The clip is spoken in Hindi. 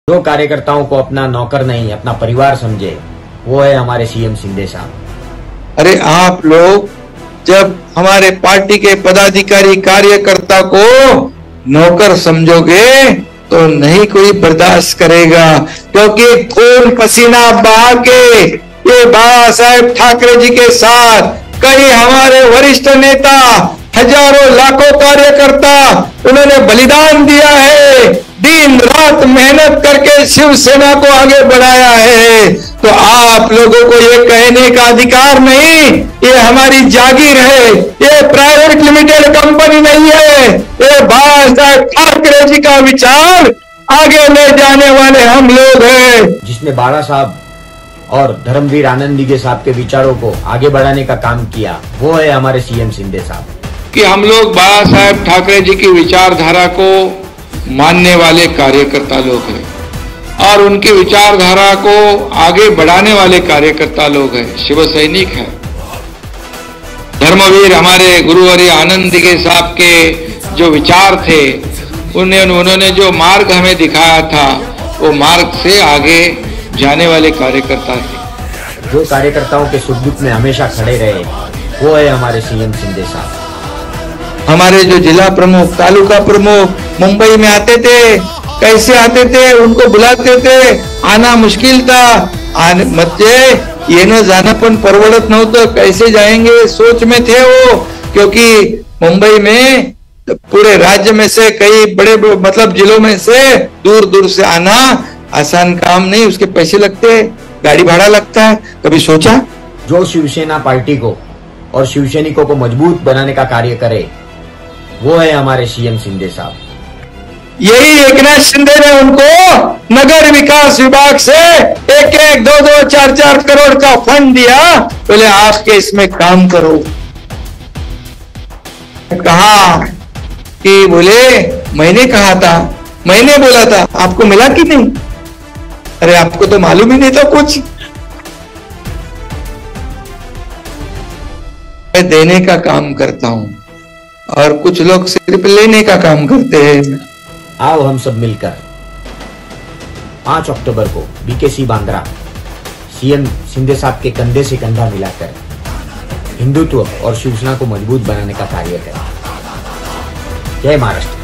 जो कार्यकर्ताओं को अपना नौकर नहीं अपना परिवार समझे, वो है हमारे सीएम शिंदे साहब। अरे आप लोग जब हमारे पार्टी के पदाधिकारी कार्यकर्ता को नौकर समझोगे तो नहीं कोई बर्दाश्त करेगा, क्योंकि खून पसीना बहा के ये बाबा साहेब ठाकरे जी के साथ कई हमारे वरिष्ठ नेता, हजारों लाखों कार्यकर्ता उन्होंने बलिदान दिया है, दिन रात मेहनत करके शिवसेना को आगे बढ़ाया है। तो आप लोगों को ये कहने का अधिकार नहीं, ये हमारी जागीर है, ये प्राइवेट लिमिटेड कंपनी नहीं है, ये बाबा साहेब ठाकरे जी का विचार आगे ले जाने वाले हम लोग हैं। जिसने बाला साहब और धर्मवीर आनंदी साहब के विचारों को आगे बढ़ाने का काम किया, वो है हमारे सीएम शिंदे साहब। कि हम लोग बाबा साहेब ठाकरे जी की विचारधारा को मानने वाले कार्यकर्ता लोग हैं और उनकी विचारधारा को आगे बढ़ाने वाले कार्यकर्ता लोग हैं, शिव सैनिक हैं। धर्मवीर हमारे गुरुवर्य आनंद के साहब के जो विचार थे, उन्होंने जो मार्ग हमें दिखाया था, वो मार्ग से आगे जाने वाले कार्यकर्ता थे। जो कार्यकर्ताओं के सुख दुख में हमेशा खड़े रहे, वो है हमारे सीएम शिंदे साहब। हमारे जो जिला प्रमुख, तालुका प्रमुख मुंबई में आते थे, कैसे आते थे, उनको बुलाते थे, आना मुश्किल था, म्हणजे येणं जाणं पण परवडत नव्हतं, कैसे जाएंगे सोच में थे वो, क्योंकि मुंबई में पूरे राज्य में से कई बड़े मतलब जिलों में से दूर दूर से आना आसान काम नहीं, उसके पैसे लगते, गाड़ी भाड़ा लगता है। कभी सोचा? जो शिवसेना पार्टी को और शिवसैनिकों को मजबूत बनाने का कार्य करे, वो है हमारे सीएम शिंदे साहब। यही एकनाथ शिंदे ने उनको नगर विकास विभाग से 1-1, 2-2, 4-4 करोड़ का फंड दिया, बोले आपके इसमें काम करो। कहा कि बोले मैंने कहा था, मैंने बोला था, आपको मिला कि नहीं? अरे आपको तो मालूम ही नहीं था कुछ। मैं देने का काम करता हूं और कुछ लोग सिर्फ लेने का काम करते हैं। आओ हम सब मिलकर 5 अक्टूबर को बीकेसी बांद्रा सीएम शिंदे साहब के कंधे से कंधा मिलाकर हिंदुत्व और शिवसेना को मजबूत बनाने का कार्य करें। जय महाराष्ट्र।